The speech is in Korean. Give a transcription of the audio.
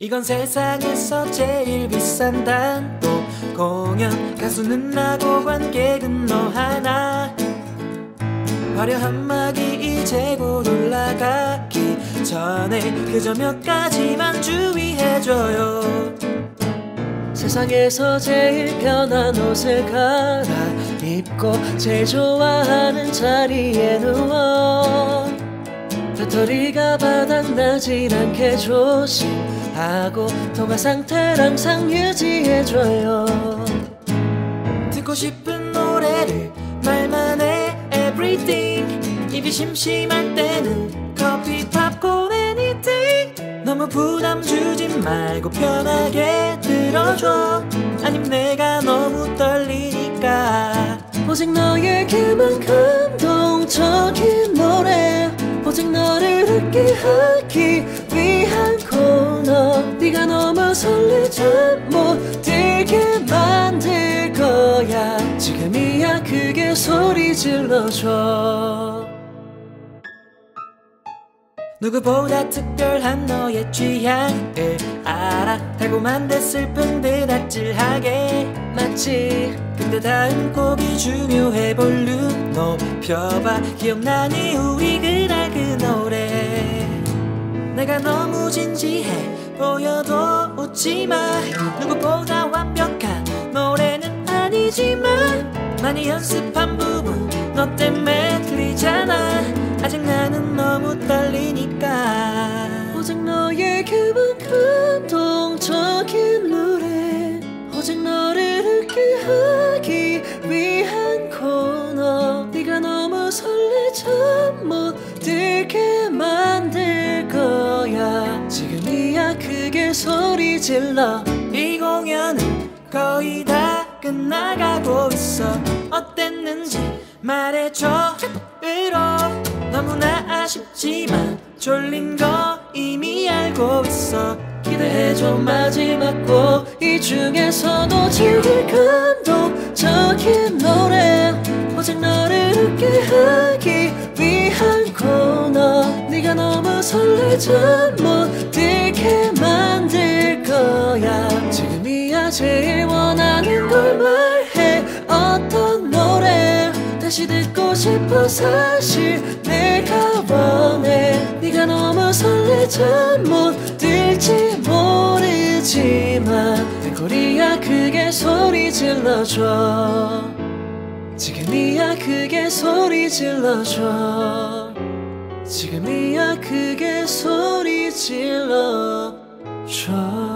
이건 세상에서 제일 비싼 단독 공연. 가수는 나고 관객은 너 하나. 화려한 막이 이제 곧 올라가기 전에 그저 몇 가지만 주의해줘요. 세상에서 제일 편한 옷을 갈아입고 제일 좋아하는 자리에 누워 배터리가 바닥나질 않게 조심하고 통화 상태를 항상 유지해줘요. 듣고 싶은 노래를 말만 해 everything. 입이 심심할 때는 커피 팝콘 anything. 너무 부담 주지 말고 편하게 들어줘. 아님 내가 너무 떨리니까. 오직 너에게만 감동적인 노래, 오직 너를 웃게 하기 위한 코너. 네가 너무 설레 잠 못 들게 만들 거야. 지금이야 크게 소리 질러줘. 누구보다 특별한 너의 취향을 알아. 달콤한 데 슬픈 듯 아찔하게 맞지? 근데 다음 곡이 중요해. 볼륨 높여봐. 기억나니 우리 그날 그 노래. 내가 너무 진지해 보여도 웃지마. 누구보다 완벽한 노래는 아니지만 많이 연습한 부분 너 때문에 틀리잖아. 아직 나는 너무 떨리니까. 오직 너에게만 감동적인 노래, 오직 너를 웃게 하기 위한 코너. 네가 너무 설레 잠 못 들게 만들 거야. 지금이야 크게 소리 질러. 이 공연은 거의 다 끝나가고 있어. 어땠는지 말해줘. 으로 너무나 아쉽지만 졸린 거 이미 알고 있어. 기대해줘 마지막 곡. 이 중에서도 제일 감동적인 노래, 오직 너를 웃게 하기 위한 코너. 네가 너무 설레 잠 못 들게 만들 거야. 지금이야 제일 원하는 걸 말해. 어떤 노래 다시 듣고 싶어. 사실 내가 원해. 네가 너무 설레 잠 못 들지 모르지만 맹골이야 크게 소리 질러줘. 지금이야 크게 소리 질러줘. 지금이야 크게 소리 질러줘.